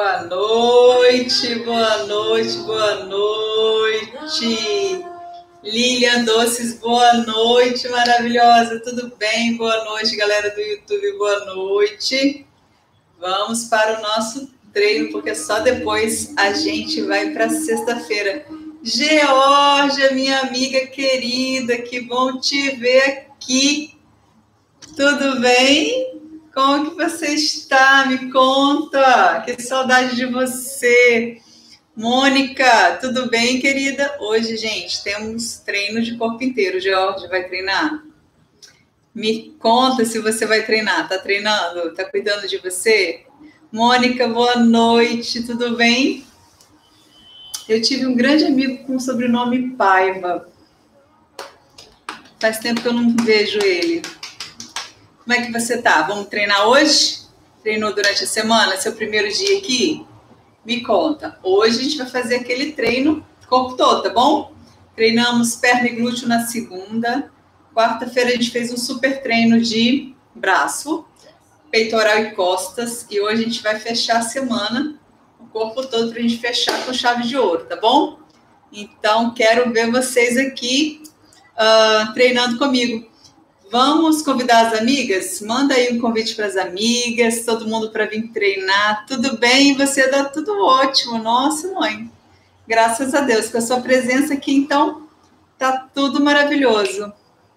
Boa noite, boa noite, boa noite. Lilian Doces, boa noite, maravilhosa, tudo bem? Boa noite, galera do YouTube, boa noite. Vamos para o nosso treino, porque só depois a gente vai para sexta-feira. Georgia, minha amiga querida, que bom te ver aqui. Tudo bem? Como que você está? Me conta. Que saudade de você. Mônica, tudo bem, querida? Hoje, gente, temos treino de corpo inteiro. Georgia vai treinar? Me conta se você vai treinar. Tá treinando? Tá cuidando de você? Mônica, boa noite. Tudo bem? Eu tive um grande amigo com o sobrenome Paiva. Faz tempo que eu não vejo ele. Como é que você tá? Vamos treinar hoje? Treinou durante a semana? Seu primeiro dia aqui? Me conta. Hoje a gente vai fazer aquele treino corpo todo, tá bom? Treinamos perna e glúteo na segunda. Quarta-feira a gente fez um super treino de braço, peitoral e costas. E hoje a gente vai fechar a semana, o corpo todo, pra gente fechar com chave de ouro, tá bom? Então, quero ver vocês aqui treinando comigo. Vamos convidar as amigas? Manda aí um convite para as amigas, todo mundo para vir treinar. Tudo bem? E você dá tudo ótimo. Nossa, mãe. Graças a Deus. Com a sua presença aqui, então, tá tudo maravilhoso.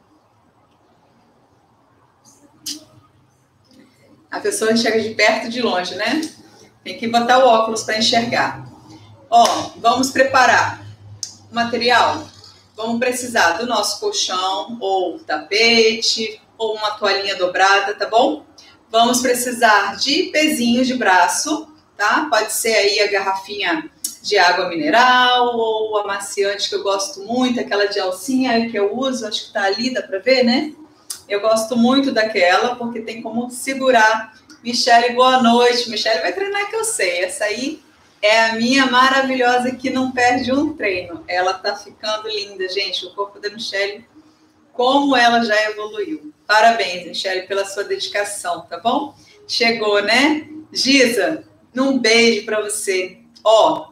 A pessoa enxerga de perto e de longe, né? Tem que botar o óculos para enxergar. Ó, vamos preparar o material. Vamos precisar do nosso colchão, ou tapete, ou uma toalhinha dobrada, tá bom? Vamos precisar de pezinhos de braço, tá? Pode ser aí a garrafinha de água mineral, ou amaciante que eu gosto muito, aquela de alcinha que eu uso, acho que tá ali, dá pra ver, né? Eu gosto muito daquela, porque tem como segurar. Michele, boa noite. Michele vai treinar, que eu sei. Essa aí é a minha maravilhosa que não perde um treino. Ela tá ficando linda, gente. O corpo da Michele, como ela já evoluiu. Parabéns, Michele, pela sua dedicação, tá bom? Chegou, né? Giza, um beijo para você. Ó,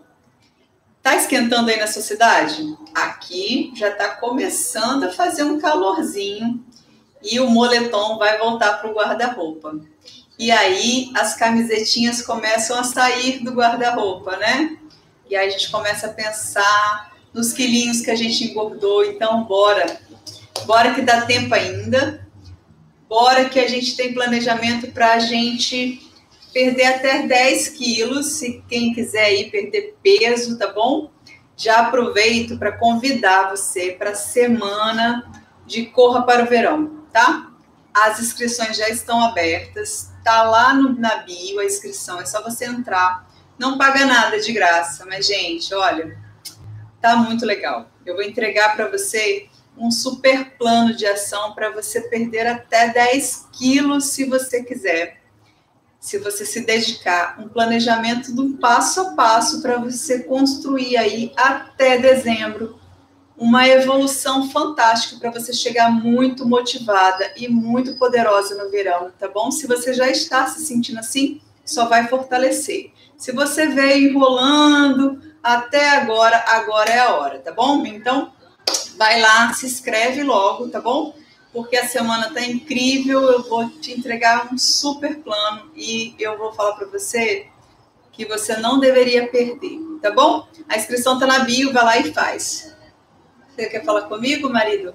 tá esquentando aí na sua cidade? Aqui já tá começando a fazer um calorzinho e o moletom vai voltar pro guarda-roupa. E aí as camisetinhas começam a sair do guarda-roupa, né? E aí a gente começa a pensar nos quilinhos que a gente engordou. Então, bora. Bora que dá tempo ainda. Bora que a gente tem planejamento para a gente perder até 10 quilos. Se quem quiser ir perder peso, tá bom? Já aproveito para convidar você para a semana de Corra para o Verão, tá? As inscrições já estão abertas. Tá lá na bio a inscrição, é só você entrar. Não paga nada, de graça. Mas, gente, olha, tá muito legal. Eu vou entregar para você um super plano de ação para você perder até 10 quilos, se você quiser. Se você se dedicar, um planejamento do passo a passo para você construir aí até dezembro uma evolução fantástica para você chegar muito motivada e muito poderosa no verão, tá bom? Se você já está se sentindo assim, só vai fortalecer. Se você veio enrolando até agora, agora é a hora, tá bom? Então, vai lá, se inscreve logo, tá bom? Porque a semana tá incrível, eu vou te entregar um super plano e eu vou falar para você que você não deveria perder, tá bom? A inscrição tá na bio, vai lá e faz. Você quer falar comigo, marido?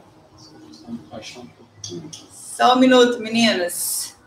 Só um minuto, meninas.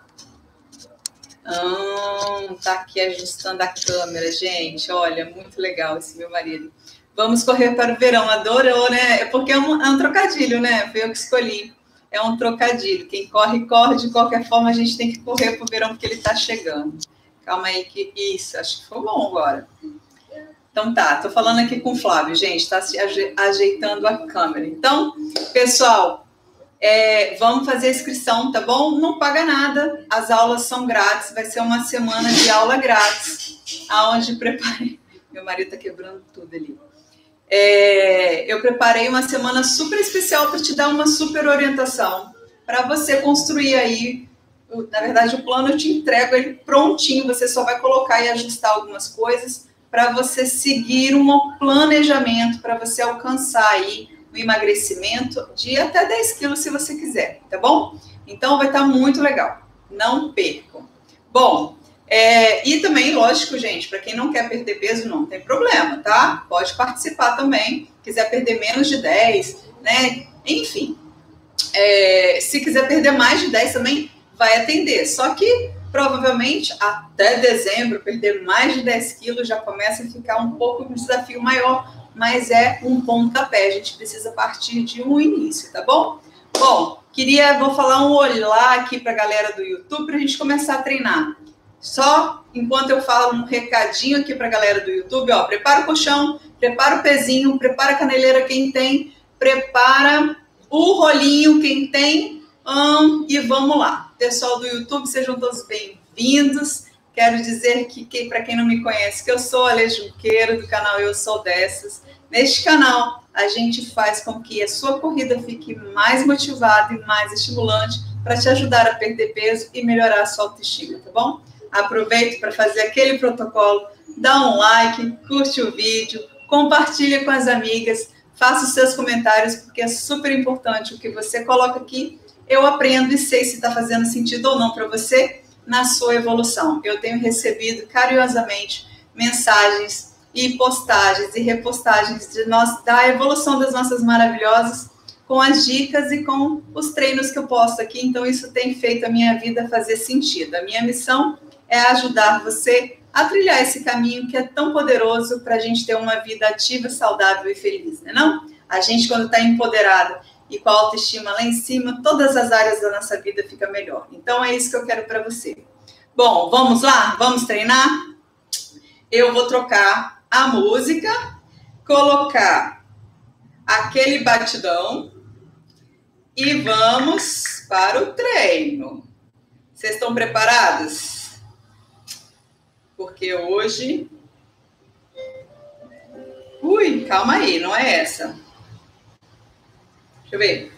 Tá aqui ajustando a câmera, gente. Olha, muito legal esse meu marido. Vamos correr para o verão. Adorou, né? É porque é um trocadilho, né? Foi eu que escolhi. É um trocadilho. Quem corre, corre. De qualquer forma, a gente tem que correr para o verão porque ele está chegando. Calma aí que isso. Acho que foi bom agora. Então tá, tô falando aqui com o Flávio, gente, tá se ajeitando a câmera. Então, pessoal, vamos fazer a inscrição, tá bom? Não paga nada, as aulas são grátis, vai ser uma semana de aula grátis, aonde preparei... Meu marido tá quebrando tudo ali. Eu preparei uma semana super especial para te dar uma super orientação, para você construir aí Na verdade, o plano eu te entrego ele prontinho, você só vai colocar e ajustar algumas coisas para você seguir um planejamento, para você alcançar aí o emagrecimento de até 10 quilos, se você quiser, tá bom? Então, vai estar muito legal. Não percam. Bom, e também, lógico, gente, para quem não quer perder peso, não tem problema, tá? Pode participar também. Quiser perder menos de 10, né? Enfim, se quiser perder mais de 10 também, vai atender. Só que, provavelmente, até dezembro, perder mais de 10 quilos já começa a ficar um pouco um desafio maior, mas é um pontapé. A gente precisa partir de um início, tá bom? Bom, vou falar um olá aqui para a galera do YouTube para a gente começar a treinar. Só enquanto eu falo um recadinho aqui para a galera do YouTube, ó, prepara o colchão, prepara o pezinho, prepara a caneleira quem tem, prepara o rolinho quem tem, e vamos lá. Pessoal do YouTube, sejam todos bem-vindos. Quero dizer que para quem não me conhece, que eu sou a Ale Junqueira, do canal Eu Sou Dessas. Neste canal, a gente faz com que a sua corrida fique mais motivada e mais estimulante para te ajudar a perder peso e melhorar a sua autoestima, tá bom? Aproveite para fazer aquele protocolo, dá um like, curte o vídeo, compartilha com as amigas, faça os seus comentários, porque é super importante o que você coloca aqui. Eu aprendo e sei se está fazendo sentido ou não para você na sua evolução. Eu tenho recebido carinhosamente mensagens e postagens e repostagens da evolução das nossas maravilhosas, com as dicas e com os treinos que eu posto aqui. Então, isso tem feito a minha vida fazer sentido. A minha missão é ajudar você a trilhar esse caminho que é tão poderoso para a gente ter uma vida ativa, saudável e feliz, né não? A gente, quando está empoderada e com a autoestima lá em cima, todas as áreas da nossa vida ficam melhor. Então, é isso que eu quero para você. Bom, vamos lá? Vamos treinar? Eu vou trocar a música, colocar aquele batidão e vamos para o treino. Vocês estão preparados? Porque hoje... Ui, calma aí, não é essa. Deixa eu ver.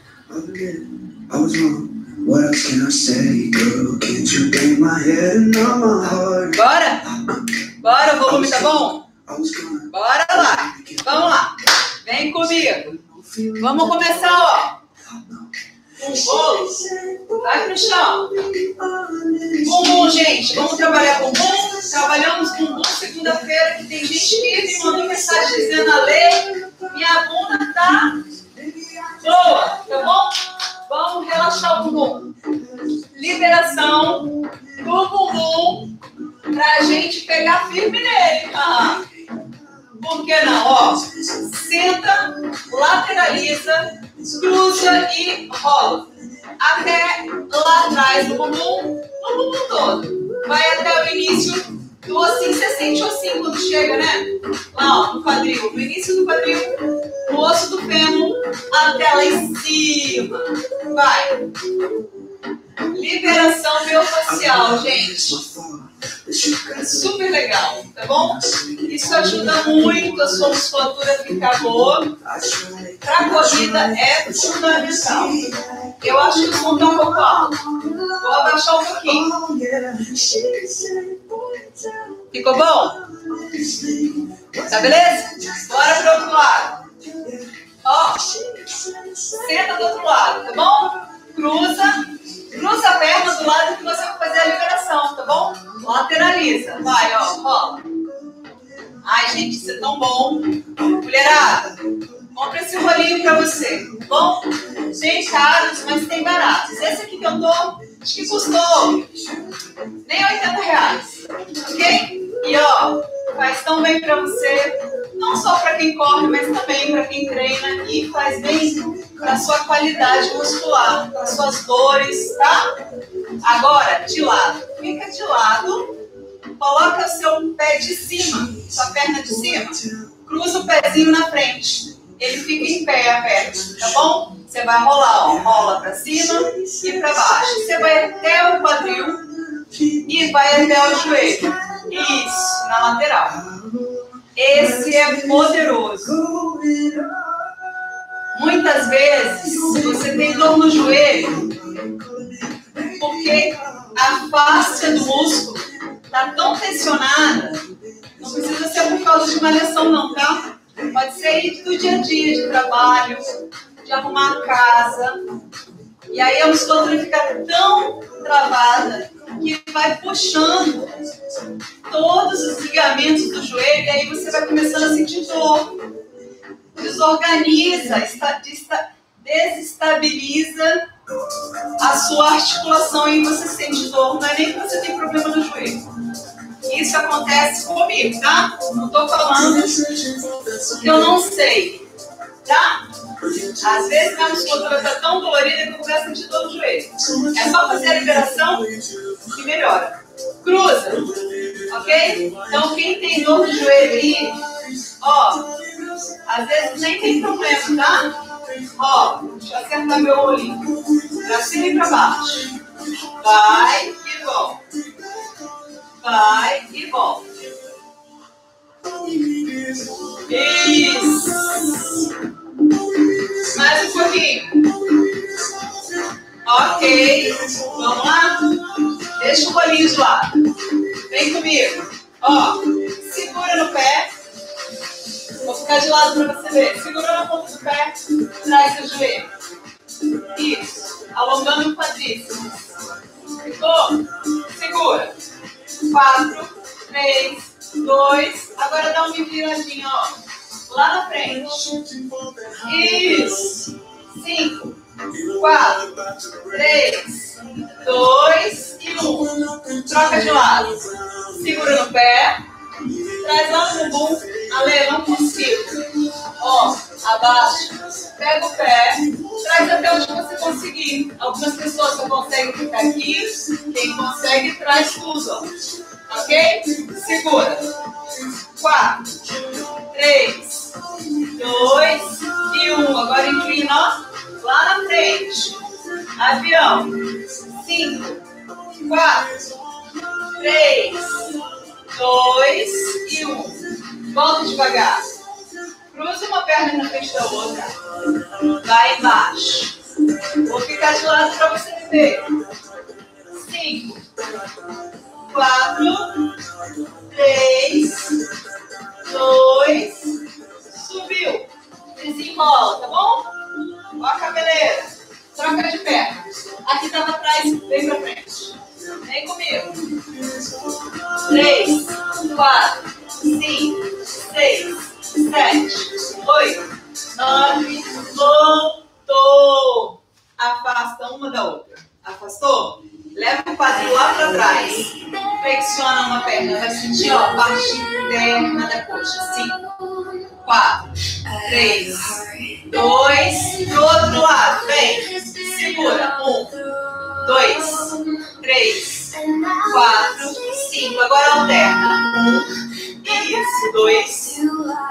Bora? Bora, o volume tá bom? Bora lá. Vamos lá. Vem comigo. Vamos começar, ó. Um bolo. Vai pro chão. Bumbum, gente. Vamos trabalhar bumbum. Trabalhamos bumbum segunda-feira, que tem gente que me mandou mensagem dizendo: Ale, minha bunda tá boa, tá bom? Vamos relaxar o bumbum. Liberação do bumbum pra gente pegar firme nele. Por que não? Ó, senta, lateraliza, cruza e rola. Até lá atrás do bumbum, no bumbum todo. Vai até o início do ossinho. Você sente o ossinho quando chega, né? Lá, ó, no quadril. No início do quadril, no osso do fêmur, até lá em cima. Vai. Liberação miofascial, gente. É super legal, tá bom? Isso ajuda muito a sua musculatura a ficar boa. Pra corrida é fundamental. Eu acho que o som tá um pouco alto. Vou abaixar um pouquinho. Ficou bom? Tá beleza? Bora pro outro lado. Ó, senta do outro lado, tá bom? Cruza a perna do lado que você vai fazer a liberação, tá bom? Lateraliza. Vai, ó, rola. Ai, gente, isso é tão bom. Mulherada, compra esse rolinho pra você, tá bom? Gente, caros, mas tem baratos. Esse aqui que eu tô, acho que custou nem R$80, ok? E ó, faz tão bem pra você, não só pra quem corre, mas também pra quem treina, e faz bem pra sua qualidade muscular, para suas dores, tá? Agora, de lado. Fica de lado, coloca o seu pé de cima, sua perna de cima, cruza o pezinho na frente. Ele fica em pé aberto, tá bom? Você vai rolar, ó, rola pra cima e pra baixo. Você vai até o quadril e vai até o joelho. Isso, na lateral. Esse é poderoso. Muitas vezes você tem dor no joelho porque a face do músculo está tão tensionada, não precisa ser por causa de uma lesão não, tá? Pode ser aí do dia a dia, de trabalho, de arrumar a casa. E aí a musculatura fica tão travada que vai puxando todos os ligamentos do joelho e aí você vai começando a sentir dor. Desorganiza, desestabiliza a sua articulação e você sente dor. Não é nem que você tem problema no joelho. Isso acontece comigo, tá? Não tô falando que eu não sei, tá? Às vezes a musculatura está tão dolorida que eu começo a sentir dor no joelho. É só fazer a liberação que melhora. Cruza, ok? Então quem tem dor no joelho aí, ó, às vezes nem tem problema, tá? Ó, deixa eu acertar meu olhinho. Pra cima e pra baixo. Vai e volta. Vai e volta. Isso. Mais um pouquinho. Ok. Vamos lá? Deixa o bolinho de lado. Vem comigo. Ó, segura no pé. Vou ficar de lado para você ver. Segura na ponta do pé. Traz o joelho. Isso. Alongando o quadríceps. Ficou? Segura. 4, 3, 2. Agora dá uma viradinha, ó. Lá na frente. Isso. 5, 4, 3, 2 e 1. Troca de lado. Segura no pé. Traz lá no bumbum. Ale, não consigo. Ó, abaixa. Pega o pé. Traz até onde você conseguir. Algumas pessoas só conseguem ficar aqui. Quem consegue, traz tudo, ó. Ok? Segura. 4, 3, 2 e 1. Agora inclina, ó. Lá na frente. Avião. 5, 4, 3, 2 e 1. Volta devagar. Cruza uma perna na frente da outra. Vai embaixo. Vou ficar de lado para você ver. 5, 4, 3, 2, subiu. Desenrola, tá bom? Ó a cabeleira. Troca de perna. Aqui tá pra trás, vem pra frente. Vem comigo. 3, 4, 5, 6, 7, 8, 9. Voltou. Afasta uma da outra. Afastou? Leva o quadril lá pra trás. Flexiona uma perna. Vai sentir, ó, a parte interna da coxa. 5, 4, 3, 2. Do outro lado. Vem. Segura. 1, 2, 3, 4, 5. Agora alterna. 1. Isso, 2,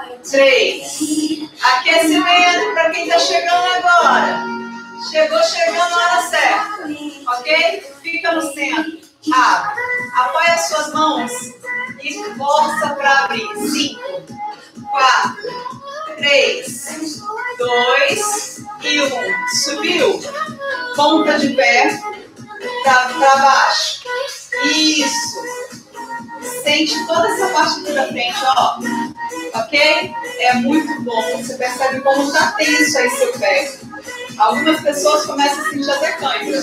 3. Aquecimento para quem está chegando agora. Chegou chegando na hora certa. Ok? Fica no centro. Abre. Apoia as suas mãos e força para abrir. 5, 4, 3, 2 e 1. Subiu. Ponta de pé para baixo. Isso. Sente toda essa parte aqui da frente, ó. Ok? É muito bom. Você percebe como está tenso aí seu pé. Algumas pessoas começam a sentir até cãibra.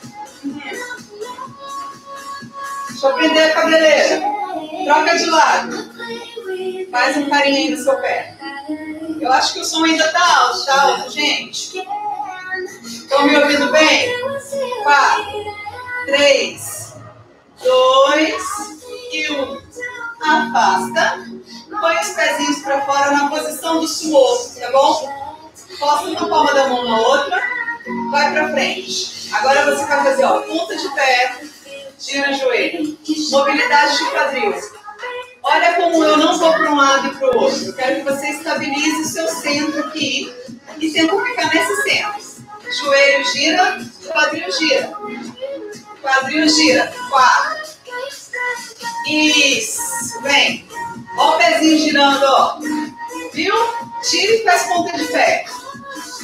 Deixa eu prender a cabeleira. Troca de lado. Faz um carinho aí no seu pé. Eu acho que o som ainda tá alto, gente? Estão me ouvindo bem? 4, 3, 2 e 1. Afasta. Põe os pezinhos para fora na posição do suor, tá bom? Posta uma palma da mão na outra. Vai para frente. Agora você vai fazer, ó, ponta de pé, gira joelho. Mobilidade de quadril. Olha como eu não vou para um lado e para o outro. Eu quero que você estabilize o seu centro aqui e tenta ficar nesse centro. Joelho gira, quadril gira. Quadril gira. 4. Isso. Vem. Ó o pezinho girando, ó. Viu? Tira e faz ponta de pé.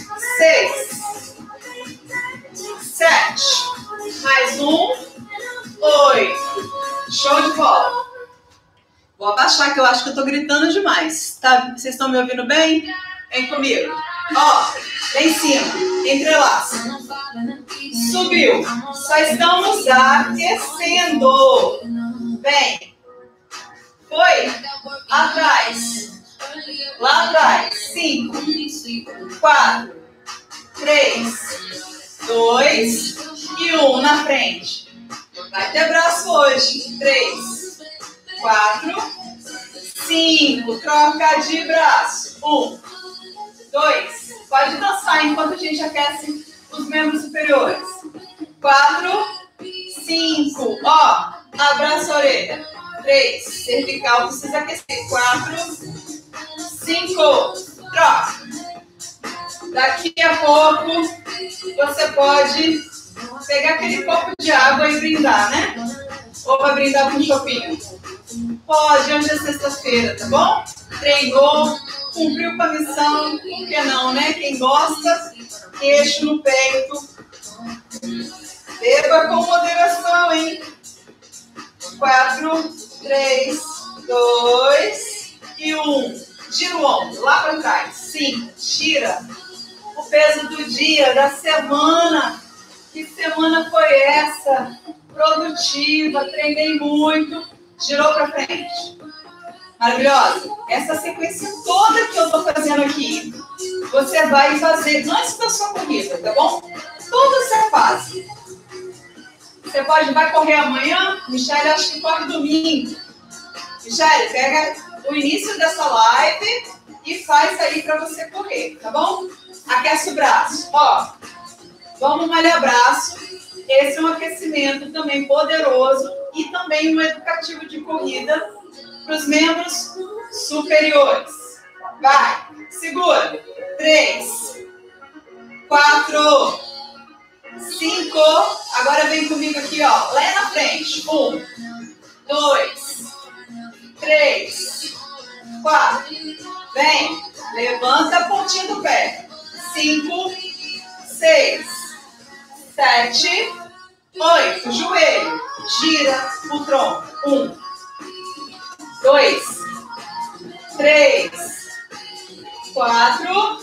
6. 7. Mais 1. 8. Show de bola. Vou abaixar que eu acho que eu tô gritando demais. Tá? Vocês estão me ouvindo bem? Vem comigo. Ó, lá em cima. Entrelaça. Subiu. Só estamos aquecendo. Vem. Foi. Atrás. Lá atrás. 5, 4, 3, 2 e 1 na frente. Vai ter braço hoje. 3, 4, 5. Troca de braço. 1, 2. Pode dançar enquanto a gente aquece os membros superiores. 4, 5. Ó, abraça a orelha. 3. Cervical precisa aquecer. 4, 5. Troca. Daqui a pouco você pode pegar aquele copo de água e brindar, né? Ou vai brindar com um chopinho? Pode, hoje é sexta-feira, tá bom? Treinou, cumpriu com a missão, por que não, né? Quem gosta, queixo no peito. Beba com moderação, hein? 4, 3, 2 e 1. Gira o ombro lá para trás. 5. Tira o peso do dia, da semana. Que semana foi essa? Produtiva, treinei muito. Girou para frente. Maravilhosa. Essa sequência toda que eu tô fazendo aqui, você vai fazer antes da sua corrida, tá bom? Toda essa fase. Você vai correr amanhã? Michele, acho que corre domingo. Michele, pega o início dessa live e faz aí para você correr, tá bom? Aquece o braço. Ó, vamos malhar braço. Esse é um aquecimento também poderoso e também um educativo de corrida para os membros superiores. Vai, segura. 3, 4, 5. Agora vem comigo aqui, ó. Lá na frente. 1, 2, 3, 4. Vem. Levanta a pontinha do pé. 5, 6, 7, 8. Joelho. Gira o tronco. 1, 2, 3, 4,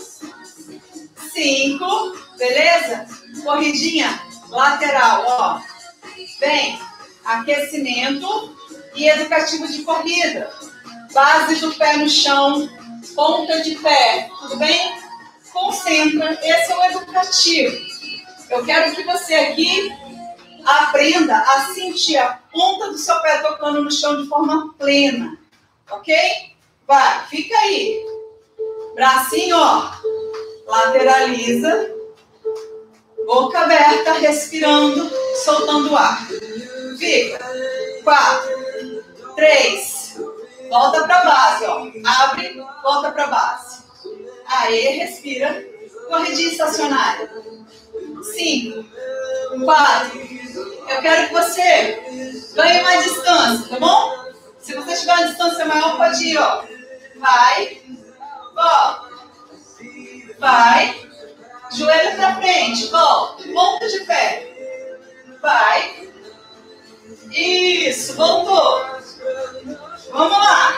5. Beleza? Corridinha lateral, ó. Vem. Aquecimento e educativo de corrida. Base do pé no chão. Ponta de pé. Tudo bem? Concentra. Esse é o educativo. Eu quero que você aqui aprenda a sentir a ponta do seu pé tocando no chão de forma plena. Ok? Vai. Fica aí. Bracinho, ó. Lateraliza. Boca aberta, respirando, soltando o ar. Fica. 4, 3. Volta para base, ó. Abre, volta para base. Aê, respira. Corridinha estacionária. 5, 4. Eu quero que você ganhe mais distância, tá bom? Se você tiver uma distância maior, pode ir, ó. Vai. Volta. Vai. Joelho pra frente, volta. Ponta de pé. Vai. Isso, voltou. Vamos lá.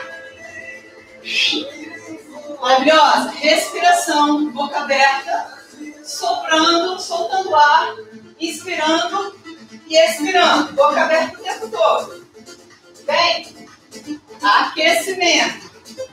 Maravilhosa. Respiração, boca aberta. Soprando, soltando ar. Inspirando e expirando. Boca aberta o tempo todo. Vem. Aquecimento.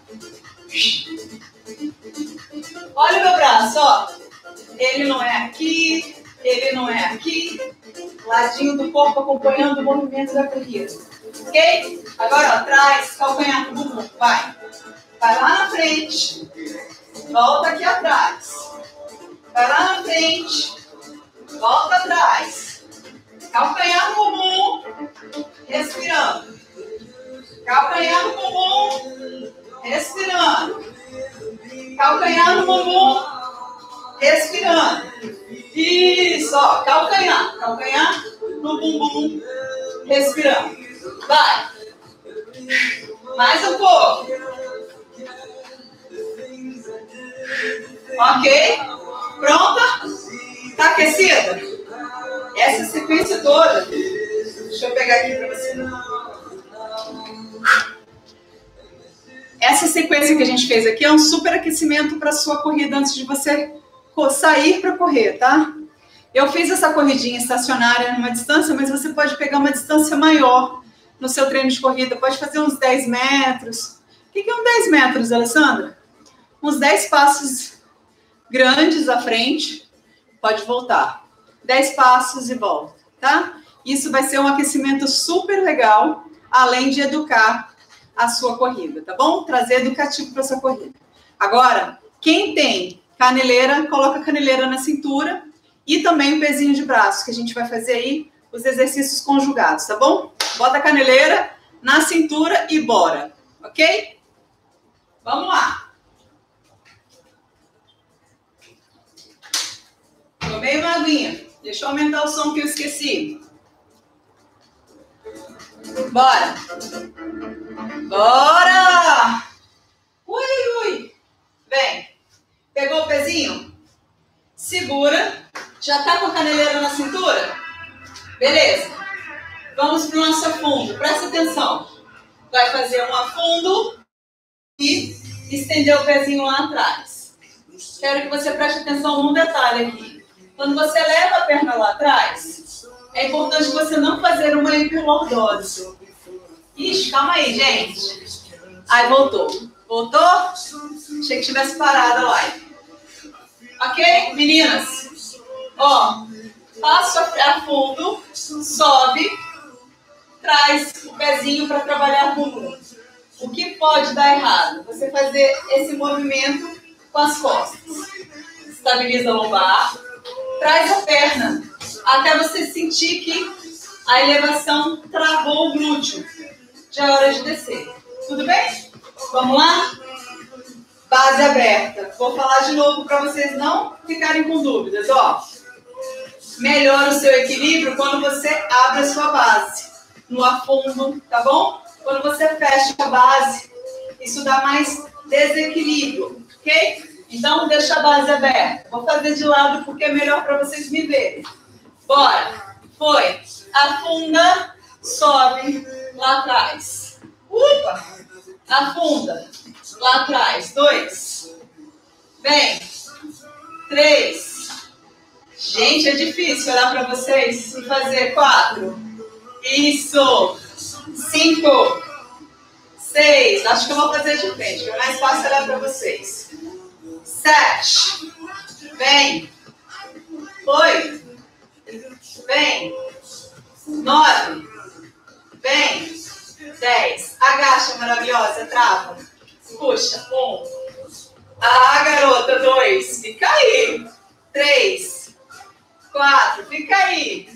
Olha o meu braço, ó. Ele não é aqui, ele não é aqui. Ladinho do corpo acompanhando o movimento da corrida. Ok? Agora, ó, atrás, calcanhar do bumbum. Vai. Vai lá na frente. Volta aqui atrás. Vai lá na frente. Volta atrás. Calcanhar no bumbum. Respirando. Calcanhar no bumbum. Respirando. Calcanhar no bumbum. Respirando. Isso, ó. Calcanhar. Calcanhar no bumbum. Respirando. Vai. Mais um pouco. Ok? Pronta? Tá aquecida? Essa sequência toda Deixa eu pegar aqui para você. Essa sequência que a gente fez aqui é um super aquecimento para sua corrida antes de você sair para correr, tá? Eu fiz essa corridinha estacionária numa distância, mas você pode pegar uma distância maior no seu treino de corrida. Pode fazer uns 10 metros. O que é um 10 metros, Alessandra? Uns 10 passos grandes à frente. Pode voltar. 10 passos e volta, tá? Isso vai ser um aquecimento super legal, além de educar a sua corrida, tá bom? Trazer educativo para sua corrida. Agora, quem tem caneleira, coloca a caneleira na cintura e também o pezinho de braço, que a gente vai fazer aí os exercícios conjugados, tá bom? Bota a caneleira na cintura e bora, ok? Vamos lá. Tomei uma aguinha. Deixa eu aumentar o som que eu esqueci. Bora! Bora! Ui, ui! Vem. Pegou o pezinho? Segura. Já tá com a caneleira na cintura? Beleza. Vamos pro nosso afundo. Presta atenção. Vai fazer um afundo e estender o pezinho lá atrás. Quero que você preste atenção num detalhe aqui. Quando você leva a perna lá atrás, é importante você não fazer uma hiperlordose. Ixi, calma aí, gente. Aí, voltou. Voltou? Achei que tivesse parado a live. Ok, meninas? Ó, passo a fundo, sobe, traz o pezinho para trabalhar com o. O que pode dar errado? Você fazer esse movimento com as costas. Estabiliza a lombar, traz a perna até você sentir que a elevação travou o glúteo. Já é hora de descer. Tudo bem? Vamos lá? Base aberta. Vou falar de novo para vocês não ficarem com dúvidas. Ó, melhora o seu equilíbrio quando você abre a sua base no afundo, tá bom? Quando você fecha a base, isso dá mais desequilíbrio, ok? Então, deixa a base aberta. Vou fazer de lado porque é melhor para vocês me verem. Bora. Foi. Afunda, sobe lá atrás. Upa. Afunda. Lá atrás. 2. Vem. 3. Gente, é difícil olhar para vocês e fazer 4. Isso. 5. 6. Acho que eu vou fazer de frente, que é mais fácil olhar para vocês. 7. Vem. 8. Vem. 9. Vem. 10. Agacha, maravilhosa. Trava. Puxa. 1. Ah, garota. 2. Fica aí. 3. 4. Fica aí.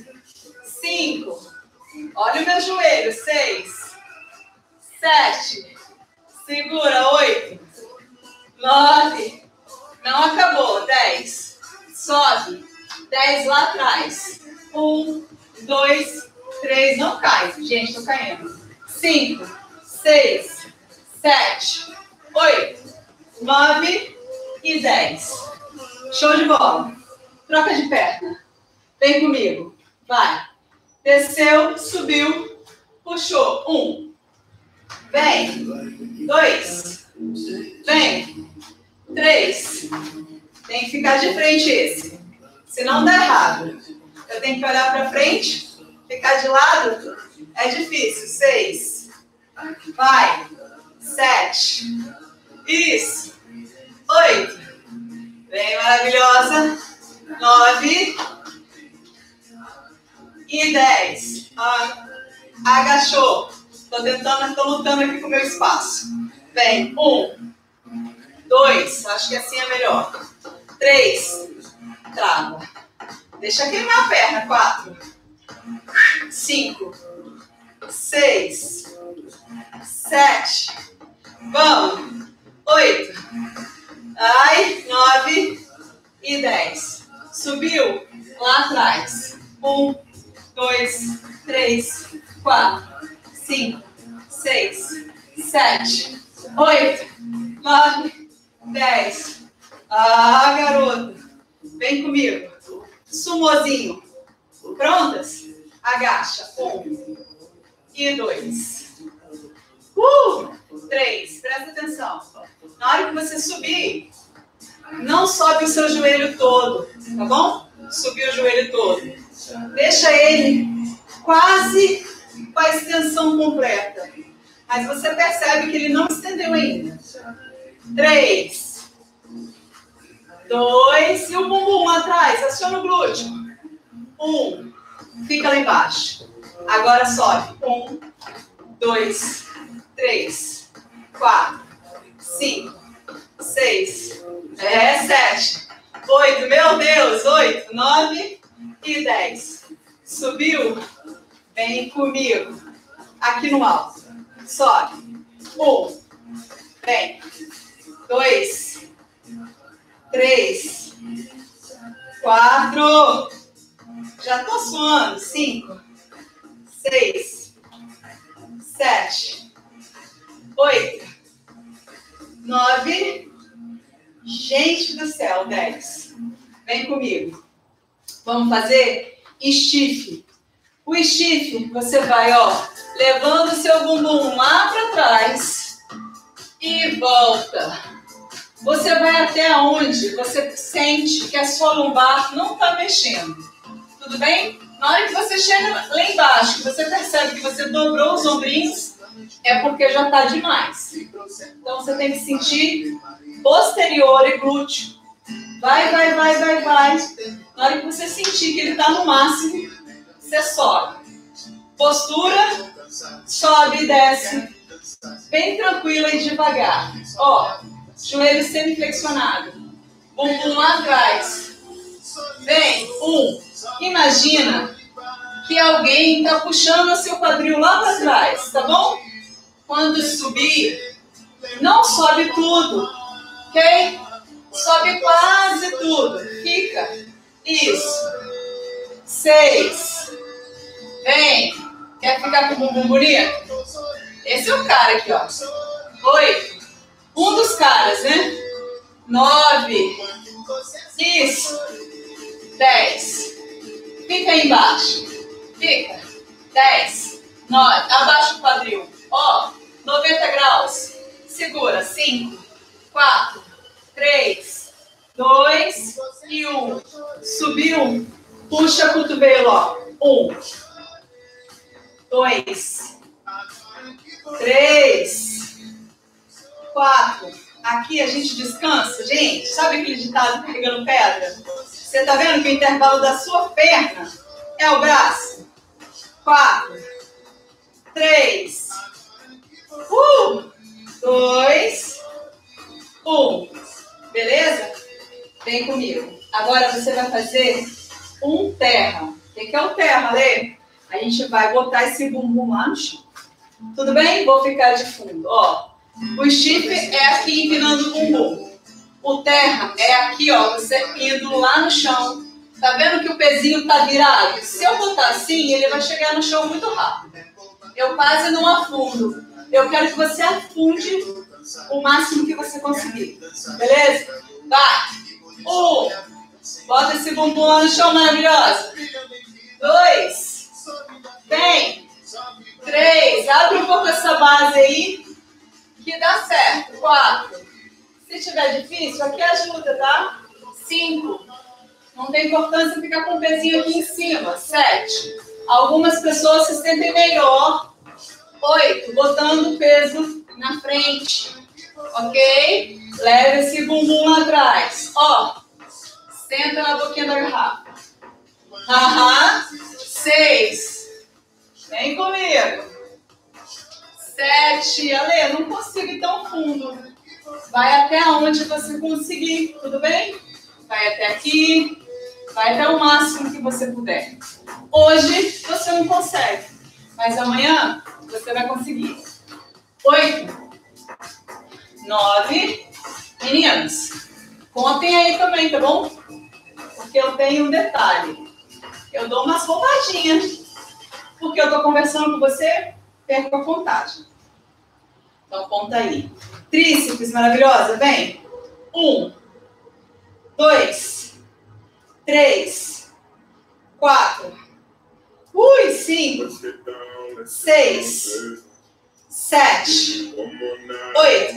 5. Olha o meu joelho. 6. 7. Segura. 8. 9. Não acabou. 10. Sobe. 10 lá atrás. 1, 2, 3. Não cai. Gente, tô caindo. 5, 6, 7, 8, 9 e 10. Show de bola. Troca de perna. Vem comigo. Vai. Desceu, subiu, puxou. 1. Vem. 2. Vem. 3. Tem que ficar de frente esse. Senão dá errado. Eu tenho que olhar para frente. Ficar de lado é difícil. 6. Vai. 7. Isso. 8. Vem, maravilhosa. 9. E 10. Agachou. Tô lutando aqui com o meu espaço. Vem. 1. 2. Acho que assim é melhor. 3. Trava. Deixa queimar a perna. 4. 5. 6. 7. Vamos. 8. Ai. 9. E 10. Subiu. Lá atrás. 1, 2, 3, 4, 5, 6, 7, 8, 9, 10. Ah, garota. Vem comigo. Sumozinho. Prontas? Agacha. 1, e 2. 3. Presta atenção. Na hora que você subir, não sobe o seu joelho todo, tá bom? Subir o joelho todo. Deixa ele quase com a extensão completa. Mas você percebe que ele não estendeu ainda. 3, 2, e o bumbum lá atrás, aciona o glúteo. 1, fica lá embaixo. Agora sobe. 1, 2, 3, 4, 5, 6, 7, 8, meu Deus, 8, 9 e 10. Subiu? Vem comigo. Aqui no alto. Sobe. 1, vem. 2, 3, 4, já tô suando. 5, 6, 7, 8, 9, gente do céu, 10. Vem comigo. Vamos fazer stiff. O stiff, você vai, ó, levando o seu bumbum lá para trás e volta. Você vai até onde você sente que a sua lombar não está mexendo. Tudo bem? Na hora que você chega lá embaixo, que você percebe que você dobrou os ombrinhos, é porque já está demais. Então você tem que sentir posterior e glúteo. Vai, vai, vai, vai, vai. Na hora que você sentir que ele está no máximo, você sobe. Postura, sobe e desce. Bem tranquila e devagar. Ó, joelho semiflexionado. Bumbum lá atrás. Vem. 1. Imagina que alguém está puxando o seu quadril lá para trás, tá bom? Quando subir, não sobe tudo, ok? Sobe quase tudo. Fica. Isso. 6. Vem. Quer ficar com o bumbum bonito? Esse é o cara aqui, ó. 8. Um dos caras, né? 9. Isso. 10. Fica aí embaixo. Fica. 10. 9. Abaixa o quadril. Ó, 90 graus. Segura. 5, 4, 3, 2 e 1. Subiu. Puxa o cotovelo, ó. 1, 2, 3, 4. Aqui a gente descansa, gente. Sabe aquele ditado carregando pedra? Você tá vendo que o intervalo da sua perna é o braço? 4, 3, 2, 1. Beleza? Vem comigo. Agora você vai fazer um terra. O que é o terra, Lê? A gente vai botar esse bumbum lá no chão. Tudo bem? Vou ficar de fundo. Ó, o stiff é aqui empinando o bumbum. O terra é aqui, ó, você indo lá no chão. Tá vendo que o pezinho tá virado? Se eu botar assim, ele vai chegar no chão muito rápido. Eu quase não afundo. Eu quero que você afunde o máximo que você conseguir. Beleza? Vai. 1. Bota esse bumbum lá no chão, maravilhosa. 2. Vem. 3. Abre um pouco essa base aí, que dá certo. 4. Se tiver difícil, aqui ajuda, tá? 5. Não tem importância ficar com o pezinho aqui em cima. 7. Algumas pessoas se sentem melhor. 8. Botando o peso na frente. Ok? Leva esse bumbum lá atrás. Ó. Senta na boquinha da garrafa. 6. Vem comigo. 7. Ale, não consigo ir tão fundo. Vai até onde você conseguir, tudo bem? Vai até aqui. Vai até o máximo que você puder. Hoje você não consegue, mas amanhã você vai conseguir. 8. 9. Meninas, contem aí também, tá bom? Porque eu tenho um detalhe. Eu dou umas roubadinhas. Porque eu tô conversando com você, perco a contagem. Então, conta aí. Tríceps, maravilhosa, vem. 1, 2, 3, 4, 5, 6, 7, 8,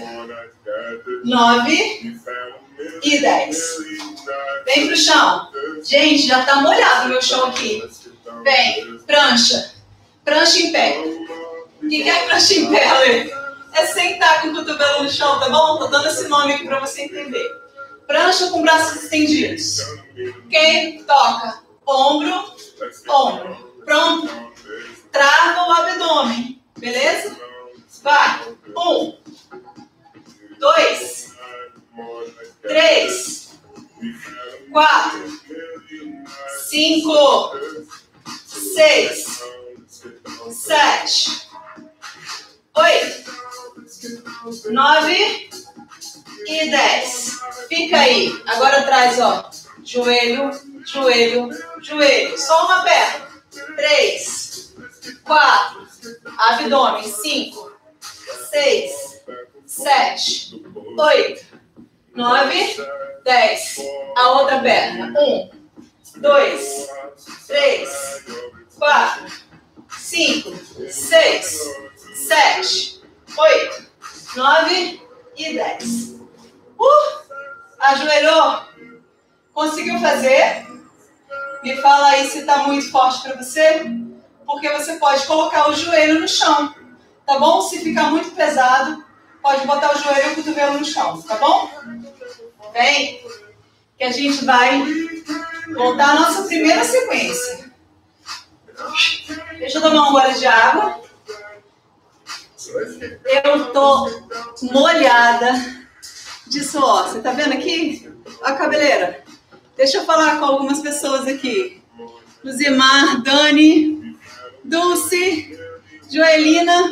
9 e 10. Vem pro chão. Gente, já tá molhado o meu chão aqui. Vem, prancha. Prancha em pé. O que é prancha em pé, Ale? É sentar com o cotovelo no chão, tá bom? Tô dando esse nome aqui pra você entender. Prancha com braços estendidos. Quem toca? Ombro, ombro. Pronto. Trava o abdômen. Beleza? Vai. 1, 2, 3, 4, 5, 6, 7, 8, 9 e 10. Fica aí. Agora traz, ó. Joelho, joelho, joelho. Só uma perna. 3, 4, abdômen. 5, 6, 7, 8, 9, 10. A outra perna. 1, 2, 3, 4, 5, 6, 7, 8, 9 e 10. Ajoelhou? Conseguiu fazer? Me fala aí se está muito forte para você, porque você pode colocar o joelho no chão, tá bom? Se ficar muito pesado, pode botar o joelho e o cotovelo no chão, tá bom? Vem, que a gente vai voltar à nossa primeira sequência. Deixa eu tomar um gole de água. Eu tô molhada de suor. Você tá vendo aqui? A cabeleira. Deixa eu falar com algumas pessoas aqui. Luzimar, Dani, Dulce, Joelina.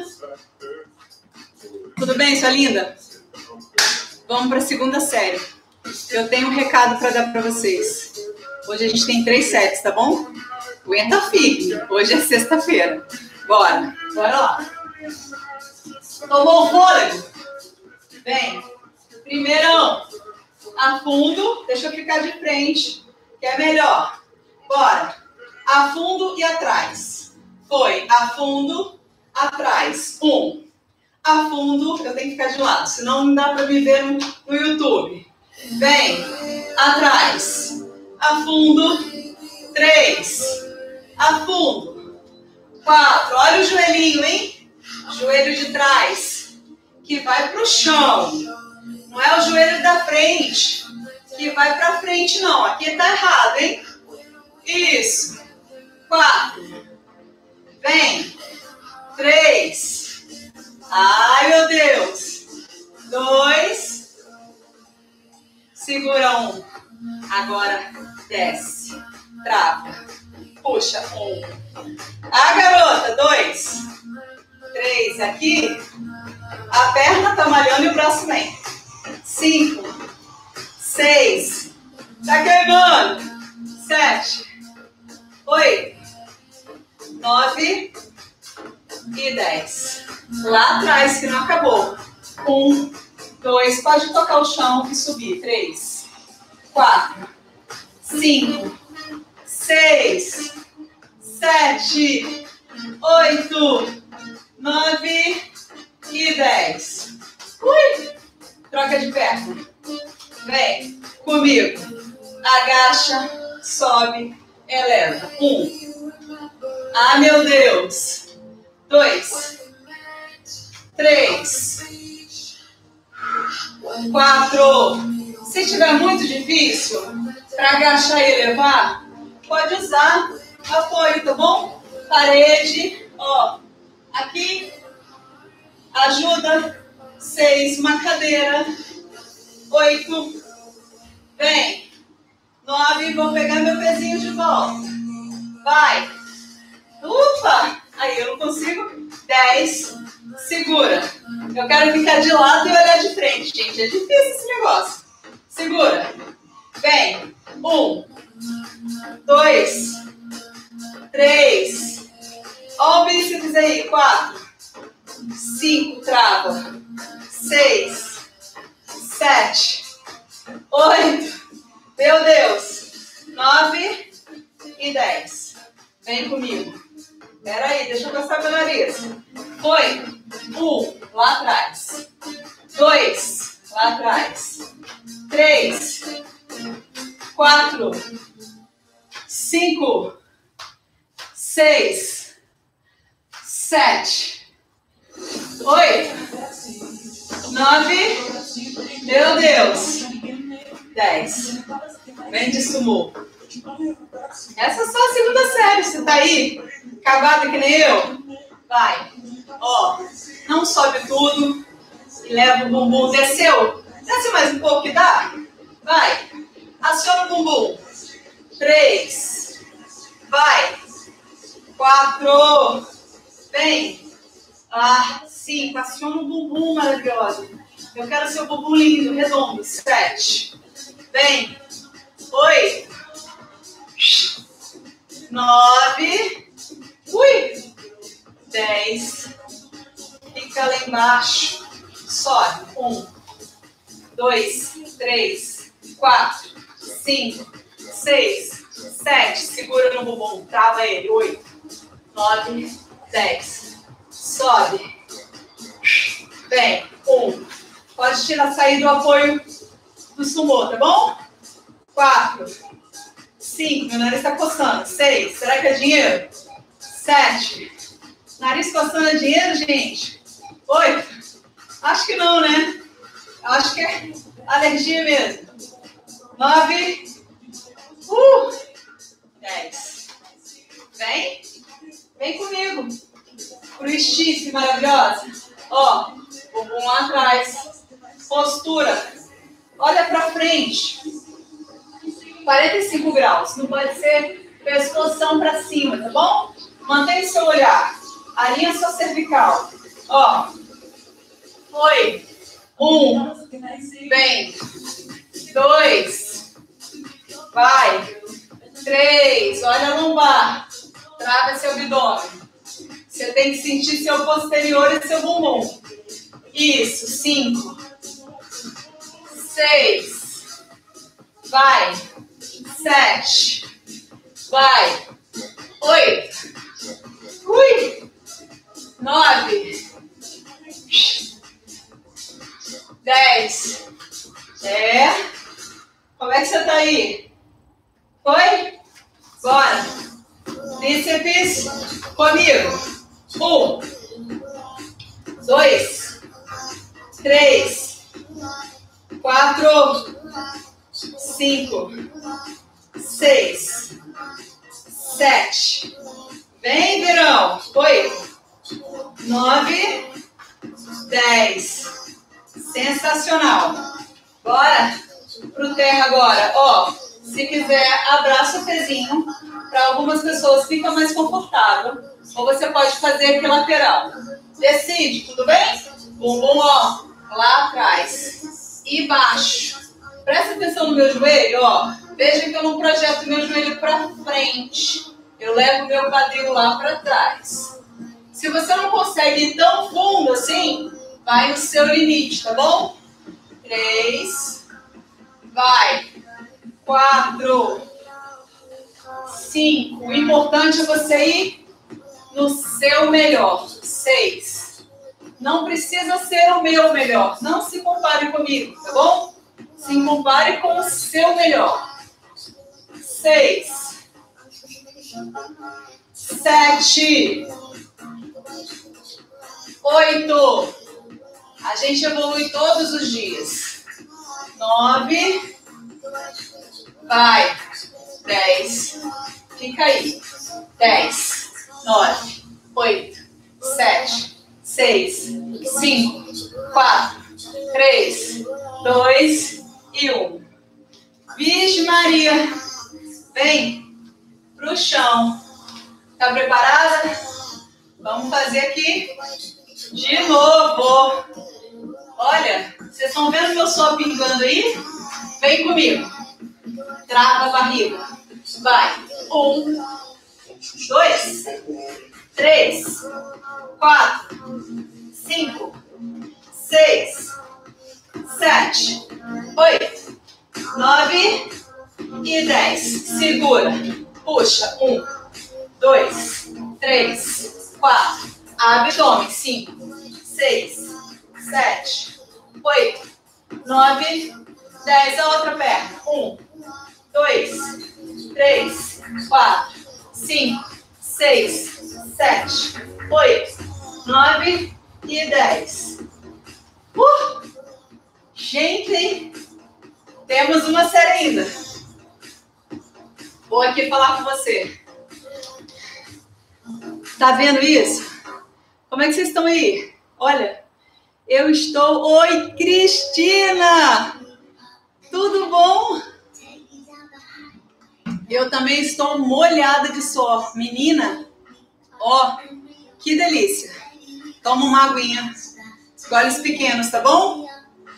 Tudo bem, sua linda? Vamos para a segunda série. Eu tenho um recado para dar para vocês. Hoje a gente tem 3 sets, tá bom? Aguenta firme. Hoje é sexta-feira. Bora. Bora lá. Tomou o fôlego? Vem. Primeirão. Afundo. Deixa eu ficar de frente, que é melhor. Bora. Afundo e atrás. Foi. Afundo, atrás. 1. Afundo. Eu tenho que ficar de lado, senão não dá para me ver no YouTube. Vem. Atrás. Afundo. 3. Afundo. 4. Olha o joelhinho, hein? Joelho de trás, que vai pro chão. Não é o joelho da frente, que vai pra frente, não. Aqui tá errado, hein? Isso. 4. Vem. 3. Ai, meu Deus. 2. Segura 1. Agora desce. Trava. Puxa. 1. Ah, garota. 2. 3. Aqui. A perna tá malhando e o braço vem. 5. 6. Tá queimando. 7. 8. 9 e 10. Lá atrás, que não acabou. 1, 2. Pode tocar o chão e subir. 3. 4. 5. 6. 7. 8. 9 e 10. Ui! Troca de perna. Vem comigo. Agacha, sobe, eleva. 1. Ah, meu Deus. 2. 3. 4. Se tiver muito difícil, para agachar e elevar, pode usar apoio, tá bom? Parede, ó. Aqui, ajuda. 6, uma cadeira. 8, vem. 9, vou pegar meu pezinho de volta. Vai. Ufa! Aí, eu não consigo. 10, segura. Eu quero ficar de lado e olhar de frente, gente. É difícil esse negócio. Segura. Vem. 1, 2, 3. Olha o bíceps aí. 4, 5, trava. 6, 7, 8, meu Deus, 9 e 10. Vem comigo. Peraí, deixa eu coçar meu nariz. Foi. 1, lá atrás. 2, lá atrás. 3, 4, 5, 6, 7, 8, 9, meu Deus, 10. Vem de sumô. Essa é só a segunda série. Você tá aí, acabada que nem eu? Vai. Ó, não sobe tudo e leva o bumbum. Desceu? Desce mais um pouco que dá? Vai. Aciona o bumbum. 3. Vai. 4. Vem. 5. Aciona o bumbum maravilhoso. Eu quero seu bumbum lindo, redondo. 7. Vem. 8. 9. 10. Fica lá embaixo. Sobe. 1, 2, 3, 4, 5, 6, 7. Segura no bumbum. Trava ele. 8, 9, 10. Sobe. Vem. 1. Pode tirar, sair do apoio do sumô, tá bom? 4, 5. Meu nariz está coçando. 6. Será que é dinheiro? 7. Nariz coçando é dinheiro, gente? 8. Acho que não, né? Acho que é alergia mesmo. 9. 10. Vem. Vem comigo. Pro estife maravilhosa. Ó, bumbum lá atrás. Postura. Olha pra frente. 45 graus. Não pode ser pescoção pra cima, tá bom? Mantenha seu olhar. Alinha sua cervical. Ó. Foi. 1. Vem. 2. Vai. 3. Olha a lombar. Trava seu abdômen. Você tem que sentir seu posterior e seu bumbum. Isso. 5. 6. Vai. 7. Vai. 8. 9. 10. Como é que você tá aí? Foi? Bora. Bíceps comigo. 1, 2, 3, 4, 5, 6, 7. Vem, verão. 8, 9, 10. Sensacional. Bora pro terra agora. Ó, se quiser, abraça o pezinho. Para algumas pessoas fica mais confortável. Ou você pode fazer aqui lateral. Decide, tudo bem? Bumbum, ó, lá atrás. E baixo. Presta atenção no meu joelho, ó. Veja que eu não projeto meu joelho para frente. Eu levo meu quadril lá para trás. Se você não consegue ir tão fundo assim, vai no seu limite, tá bom? 3. Vai. 4. 5. O importante é você ir no seu melhor. 6. Não precisa ser o meu melhor. Não se compare comigo, tá bom? Se compare com o seu melhor. 6. 7. 8. A gente evolui todos os dias. 9. Vai. 10. Fica aí. 10. 9. 8. 7. 6. 5. 4. 3. 2 e 1. Virgem Maria. Vem pro chão. Tá preparada? Vamos fazer aqui de novo. Olha, vocês estão vendo meu suor pingando aí? Vem comigo. Trava a barriga. Vai. 1, 2, 3, 4, 5, 6, 7, 8, 9 e 10. Segura. Puxa. 1, 2, 3, 4. Abdômen. 5, 6, 7, 8, 9, 10. A outra perna. 1, 2, 3, 4, 5, 6, 7, 8, 9 e 10. Gente, temos uma série ainda. Vou aqui falar com você. Tá vendo isso? Como é que vocês estão aí? Olha, eu estou... Oi, Cristina! Tudo bom? Eu também estou molhada de suor. Menina, ó, que delícia. Toma uma aguinha. Goles pequenos, tá bom?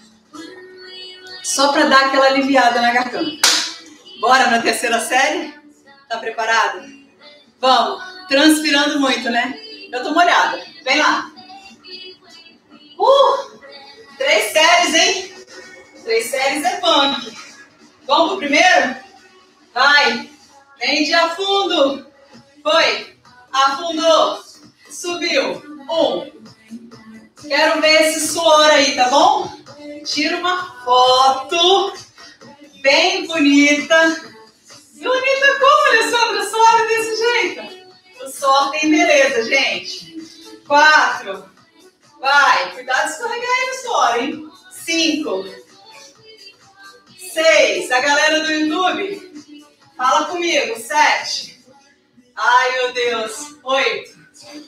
Só para dar aquela aliviada na garganta. Bora na terceira série? Tá preparada? Vamos. Transpirando muito, né? Eu tô molhada. Vem lá. 3 séries, hein? 3 séries é punk. Vamos pro primeiro? Vai. Vem de afundo. Foi. Afundou. Subiu. 1. Quero ver esse suor aí, tá bom? Tira uma foto bem bonita. Bonita como, Alessandra? Suor desse jeito? O suor tem beleza, gente. 4. Vai. Cuidado de escorregar aí no suor, hein? 5. 6. A galera do YouTube, fala comigo. 7. Ai, meu Deus. 8.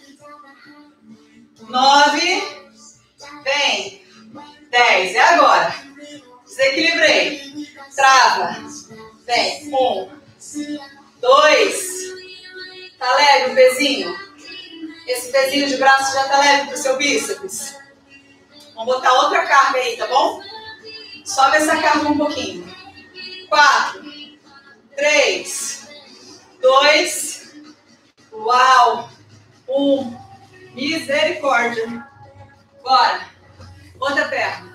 9. Vem. 10. É agora. Desequilibrei. Trava. Vem. 1. 2. Tá leve o pezinho? Esse pezinho de braço já tá leve pro seu bíceps? Vamos botar outra carga aí, tá bom? Sobe essa carga um pouquinho. 4. 3. 2. Uau. 1. Misericórdia. Bora. Outra perna.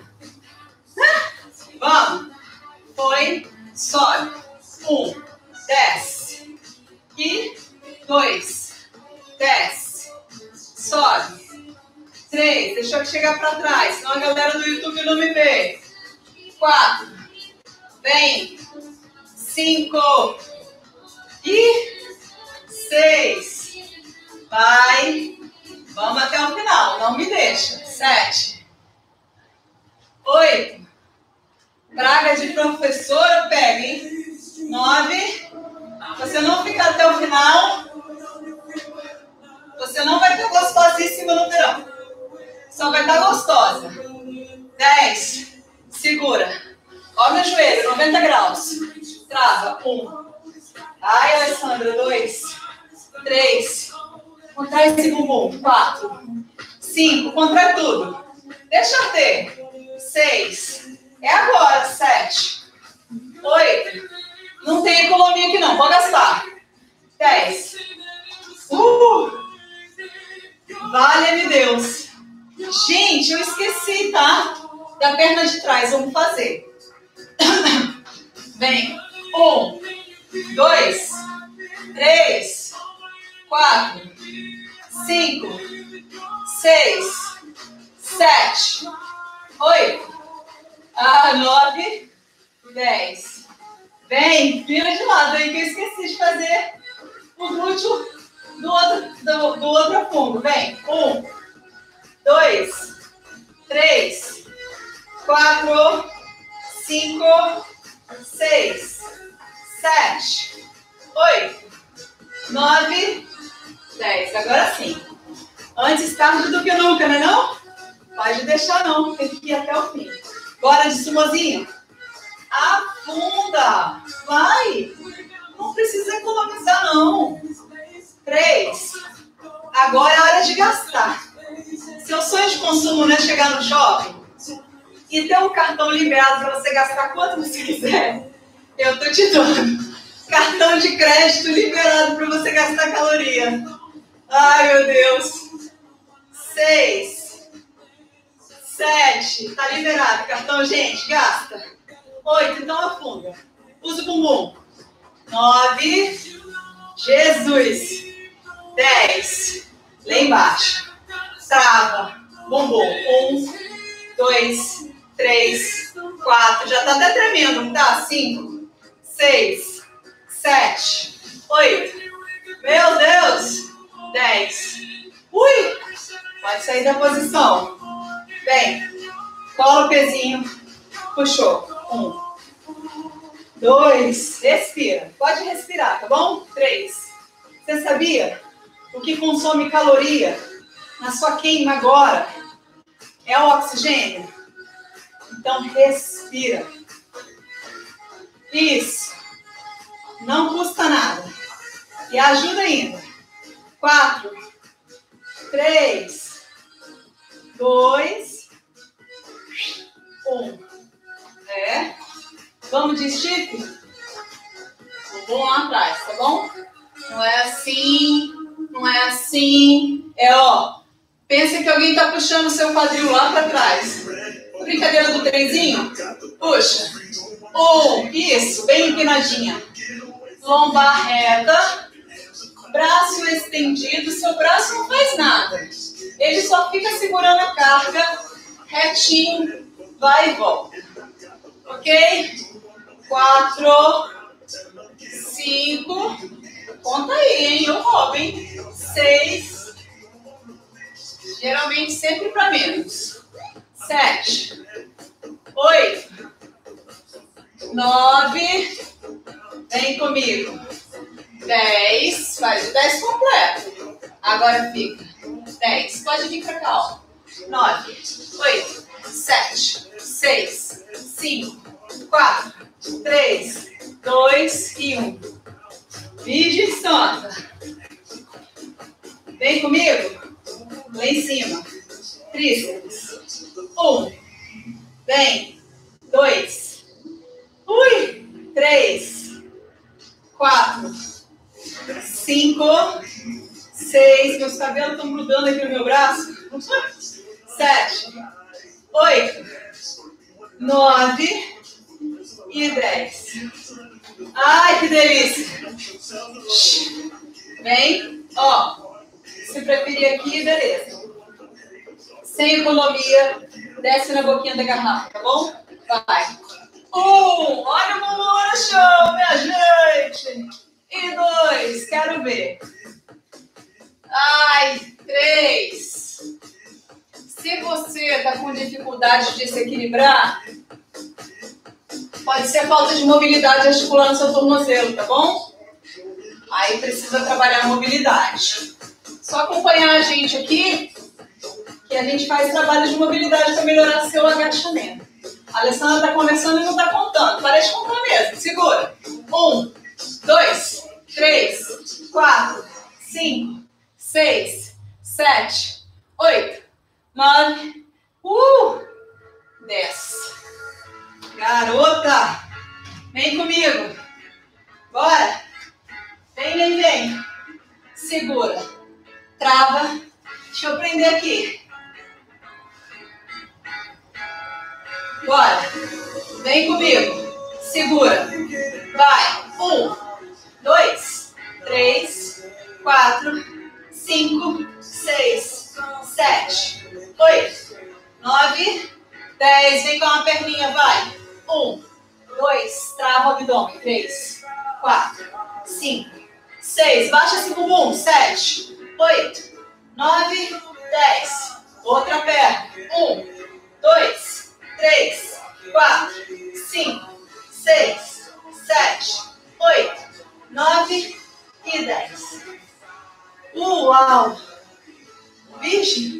Vamos. Foi. Sobe. 1. Desce. E 2. Desce. Sobe. 3. Deixa eu chegar para trás, senão a galera do YouTube não me vê. 4. Vem. 5. E 6. Vai. Vamos até o final. Não me deixa. 7. 8. Praga de professora, pega, hein? 9. Você não ficar até o final, você não vai estar gostosíssima no verão. Só vai estar gostosa. 10. Segura. Ó meu joelho, 90 graus. Trava. 1. Ai, Alessandra. 2. 3. Contrai esse bumbum. 4. 5. Contrai tudo. Deixa eu ter. 6. É agora. 7. 8. Não tem economia aqui não. Vou gastar. 10. Vale-me Deus. Gente, eu esqueci, tá? Da perna de trás. Vamos fazer. Vem. 1, 2, 3, 4, 5, 6, 7, 8, 9, 10. Vem, vira de lado aí que eu esqueci de fazer o glúteo do outro fundo. Vem. 1, 2, 3, 4, 5, 6, 7, 8, 9, 10. Agora sim. Antes tarde do que nunca, né não? Pode deixar não, tem que ir até o fim. Bora de sumozinho. Afunda. Vai. Não precisa economizar não. 3. Agora é hora de gastar. Seu sonho de consumo não é chegar no shopping e ter um cartão liberado para você gastar quanto você quiser. Eu tô te dando. Cartão de crédito liberado para você gastar caloria. Ai, meu Deus. 6. 7. Tá liberado. Cartão, gente, gasta. 8. Então afunda. Usa o bumbum. 9. Jesus. 10. Lá embaixo. Trava. Bumbum. 1, 2, 3, 4. Já tá até tremendo, não tá? 5, 6, 7, 8. Meu Deus. 10. Ui. Pode sair da posição. Vem. Cola o pezinho. Puxou. 1, 2. Respira. Pode respirar, tá bom? 3. Você sabia? O que consome caloria na sua queima agora é o oxigênio. Então, respira. Isso. Não custa nada. E ajuda ainda. 4, 3, 2, 1. Vamos de stick? Vamos lá atrás, tá bom? Não é assim, não é assim. É, ó. Pensa que alguém tá puxando o seu quadril lá pra trás. Brincadeira do trenzinho? Puxa. 1, isso, bem empinadinha. Lombar reta. Braço estendido. Seu braço não faz nada. Ele só fica segurando a carga. Retinho. Vai e volta. Ok? 4, 5. Conta aí, hein? Eu roubo, hein? 6. Geralmente sempre para menos. 7, 8, 9. Vem comigo. 10. Faz o 10 completo. Agora fica. 10. Pode vir para cá, ó. 9, 8, 7, 6, 5, 4, 3, 2 e 1. Virgem Santa. Vem comigo. Lá em cima. Tríceps. 1. Vem. 2. Ui. 3. 4. 5. 6. Meus cabelos estão grudando aqui no meu braço. 7. 8. 9. E 10. Ai, que delícia. Vem. Ó. Se preferir aqui, beleza. Sem economia, desce na boquinha da garrafa, tá bom? Vai. 1, olha o bumbum no chão, minha gente. E 2, quero ver. Ai, 3. Se você tá com dificuldade de se equilibrar, pode ser falta de mobilidade articular no seu tornozelo, tá bom? Aí precisa trabalhar a mobilidade. Só acompanhar a gente aqui, que a gente faz trabalho de mobilidade para melhorar seu agachamento. A Alessandra está conversando e não está contando. Para de contar mesmo. Segura. 1, 2, 3, 4, 5, 6, 7, 8, 9, 10. Garota, vem comigo. Bora. Vem. Segura. Trava. Deixa eu prender aqui. Bora. Vem comigo. Segura. Vai. 1, 2, 3, 4, 5, 6, 7, 8, 9, 10. Vem com uma perninha, vai. 1, 2, trava o abdômen. 3, 4, 5, 6. Baixa esse bumbum. 7, 8, 9, 10. Outra perna. 1, 2, 3, 4, 5, 6, 7, 8, 9 e 10. Uau! Vixe!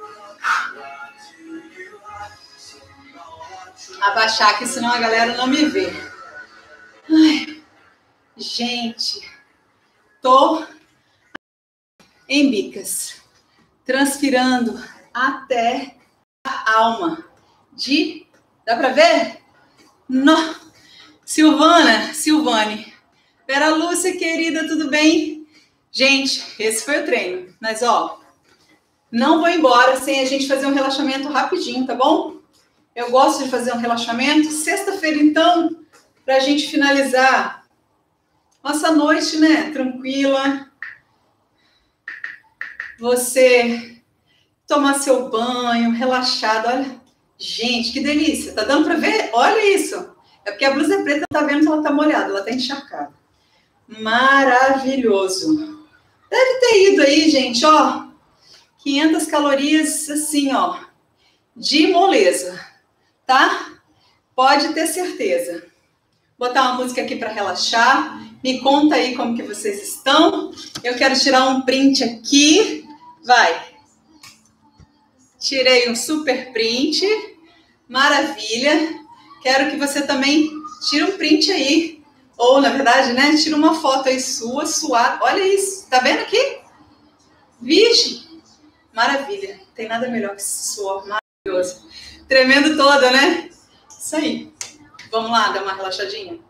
Abaixar aqui, senão a galera não me vê. Ai, gente, tô em bicas, transpirando até a alma. Dá pra ver? Não. Silvane. Vera Lúcia, querida, tudo bem? Gente, esse foi o treino. Mas, ó, não vou embora sem a gente fazer um relaxamento rapidinho, tá bom? Eu gosto de fazer um relaxamento. Sexta-feira, então, pra gente finalizar nossa noite, né? Tranquila. você tomar seu banho, relaxado. Olha, gente, que delícia. Tá dando para ver? Olha isso. É porque a blusa preta tá vendo que ela tá molhada, ela tá encharcada. Maravilhoso. Deve ter ido aí, gente, ó, 500 calorias assim, ó, de moleza, tá? Pode ter certeza. Vou botar uma música aqui para relaxar. Me conta aí como que vocês estão. Eu quero tirar um print aqui. Vai. Tirei um super print. Maravilha. Quero que você também tire um print aí. Ou, na verdade, né? Tira uma foto aí sua, suada. Olha isso. Tá vendo aqui? Vixe. Maravilha. Não tem nada melhor que esse suor maravilhoso. Tremendo toda, né? Isso aí. Vamos lá, dar uma relaxadinha?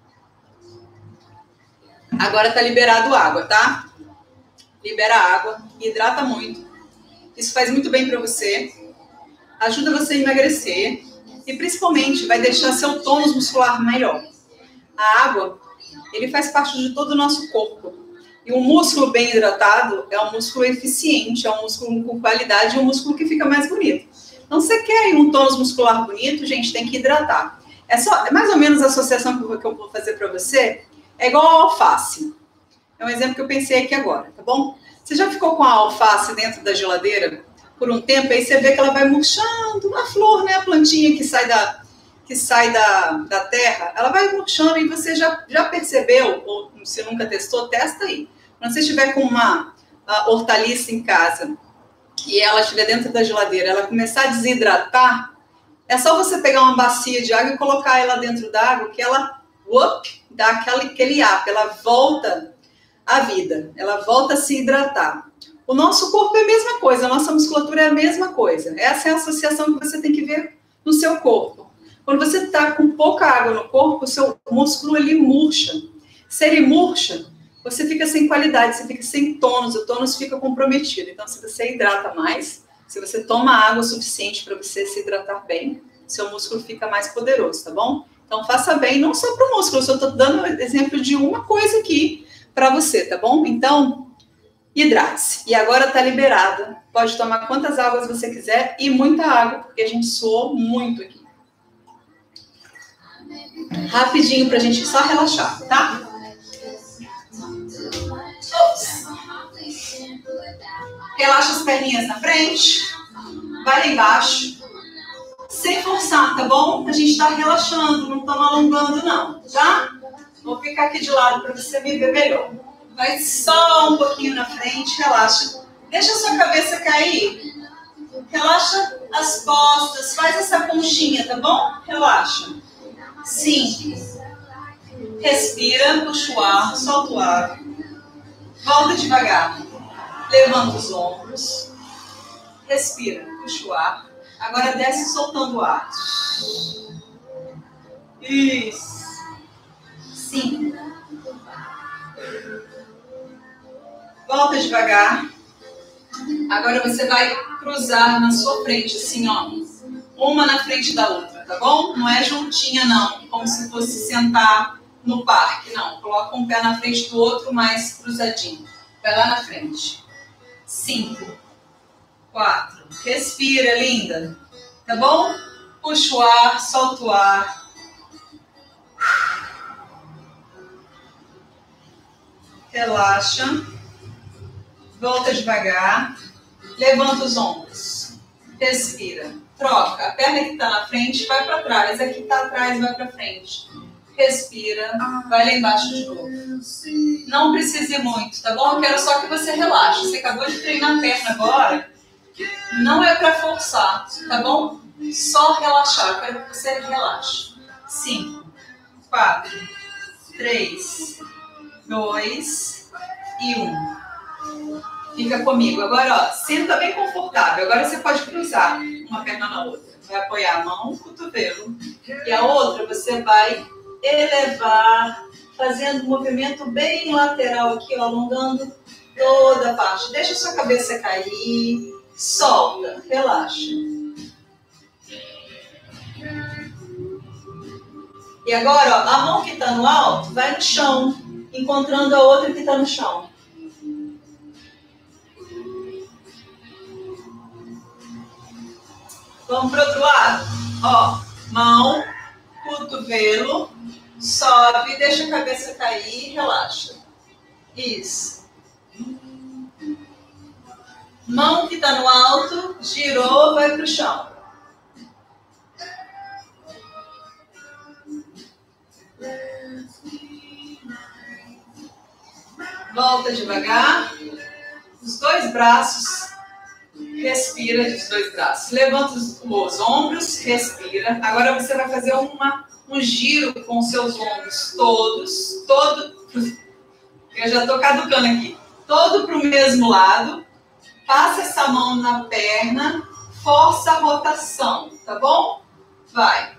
Agora tá liberado água, tá? Libera água, hidrata muito. Isso faz muito bem para você. Ajuda você a emagrecer. E principalmente vai deixar seu tônus muscular melhor. A água, ele faz parte de todo o nosso corpo. E um músculo bem hidratado é um músculo eficiente, é um músculo com qualidade, é um músculo que fica mais bonito. Então, você quer um tônus muscular bonito, gente, tem que hidratar. É mais ou menos a associação que eu vou fazer para você. É igual a alface. É um exemplo que eu pensei aqui agora, tá bom? Você já ficou com a alface dentro da geladeira por um tempo, aí você vê que ela vai murchando, a flor, né? A plantinha que sai da terra, ela vai murchando e você já percebeu, ou se nunca testou, testa aí. Quando você estiver com uma hortaliça em casa e ela estiver dentro da geladeira, ela começar a desidratar, é só você pegar uma bacia de água e colocar ela dentro da água, que ela dá aquele up, ela volta à vida, ela volta a se hidratar. O nosso corpo é a mesma coisa, a nossa musculatura é a mesma coisa. Essa é a associação que você tem que ver no seu corpo. Quando você está com pouca água no corpo, o seu músculo ele murcha. Se ele murcha, você fica sem qualidade, você fica sem tônus, o tônus fica comprometido. Então, se você hidrata mais, se você toma água o suficiente para você se hidratar bem, seu músculo fica mais poderoso, tá bom? Então, faça bem, não só para o músculo, eu só estou dando exemplo de uma coisa aqui para você, tá bom? Então, hidrate-se. E agora está liberado. Pode tomar quantas águas você quiser e muita água, porque a gente suou muito aqui. Rapidinho para a gente só relaxar, tá? Ops. Relaxa as perninhas na frente. Vai lá embaixo. Sem forçar, tá bom? A gente tá relaxando, não estamos alongando não, tá? Vou ficar aqui de lado para você me ver melhor. Vai só um pouquinho na frente, relaxa. Deixa a sua cabeça cair. Relaxa as costas, faz essa conchinha, tá bom? Relaxa. Sim. Respira, puxa o ar, solta o ar. Volta devagar. Levanta os ombros. Respira, puxa o ar. Agora desce soltando o ar. Isso. Sim. Volta devagar. Agora você vai cruzar na sua frente, assim, ó. Uma na frente da outra, tá bom? Não é juntinha, não. Como se fosse sentar no parque, não. Coloca um pé na frente do outro, mais cruzadinho. Vai lá na frente. 5, 4. Respira, linda. Tá bom? Puxa o ar, solta o ar. Relaxa. Volta devagar. Levanta os ombros. Respira. Troca. A perna que está na frente vai para trás. A que está atrás vai para frente. Respira. Vai lá embaixo de novo. Não precisa ir muito, tá bom? Eu quero só que você relaxe. Você acabou de treinar a perna agora. Não é para forçar, tá bom? Só relaxar. Eu quero que você relaxe. 5, 4, 3, 2 e 1. Fica comigo. Agora, ó, senta bem confortável. Agora você pode cruzar uma perna na outra. Vai apoiar a mão no cotovelo. E a outra você vai elevar, fazendo um movimento bem lateral aqui, ó, alongando toda a parte. Deixa a sua cabeça cair. Solta. Relaxa. E agora, ó, a mão que está no alto vai no chão, encontrando a outra que está no chão. Vamos pro outro lado. Ó, mão, cotovelo, sobe, deixa a cabeça cair, relaxa. Isso. Mão que tá no alto, girou, vai pro chão. Volta devagar. Os dois braços. Respira os dois braços. Levanta os ombros, respira. Agora você vai fazer um giro com os seus ombros todos. Eu já tô caducando aqui. Todo pro mesmo lado. Passa essa mão na perna. Força a rotação, tá bom? Vai.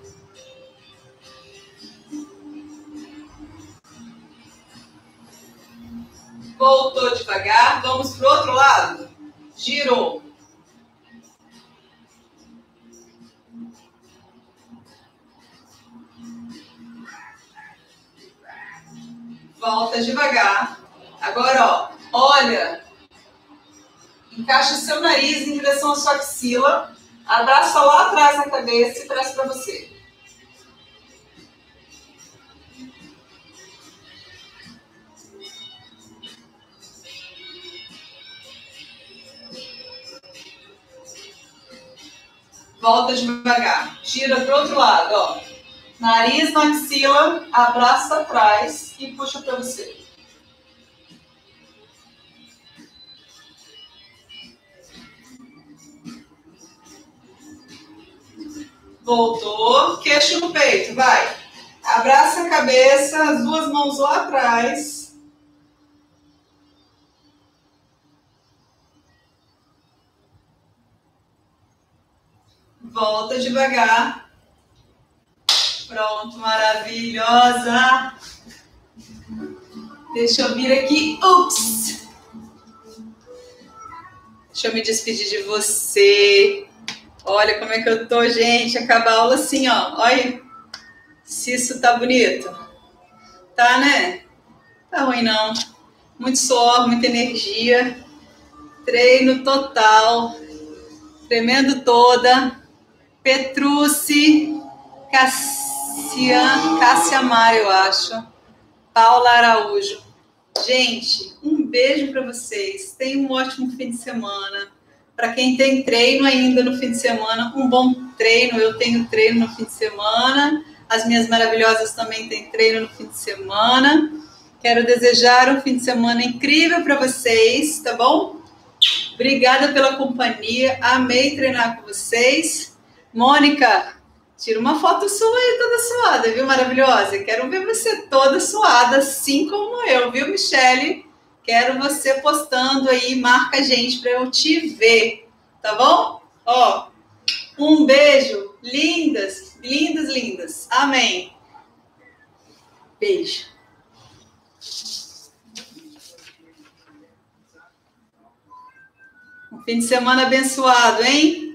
Voltou devagar. Vamos pro outro lado. Girou. Volta devagar. Agora, ó, olha. Encaixa seu nariz em direção à sua axila. Abraça lá atrás na cabeça e traz para você. Volta devagar. Gira para o outro lado, ó. Nariz na axila, abraça atrás e puxa para você. Voltou, queixo no peito, vai. Abraça a cabeça, as duas mãos lá atrás. Volta devagar. Pronto, maravilhosa. Deixa eu vir aqui. Ups! Deixa eu me despedir de você. Olha como é que eu tô, gente. Acaba a aula assim, ó. Olha se isso tá bonito. Tá, né? Tá ruim, não. Muito suor, muita energia. Treino total. Tremendo toda. Petrucci, Cássia Mar, eu acho. Paula Araújo. Gente, um beijo para vocês. Tenham um ótimo fim de semana. Para quem tem treino ainda no fim de semana, um bom treino. Eu tenho treino no fim de semana. As minhas maravilhosas também têm treino no fim de semana. Quero desejar um fim de semana incrível para vocês, tá bom? Obrigada pela companhia. Amei treinar com vocês. Mônica, tira uma foto sua aí toda suada, viu, maravilhosa? Quero ver você toda suada, assim como eu, viu, Michele? Quero você postando aí, marca a gente para eu te ver, tá bom? Ó, um beijo, lindas, lindas, lindas. Amém. Beijo. Um fim de semana abençoado, hein?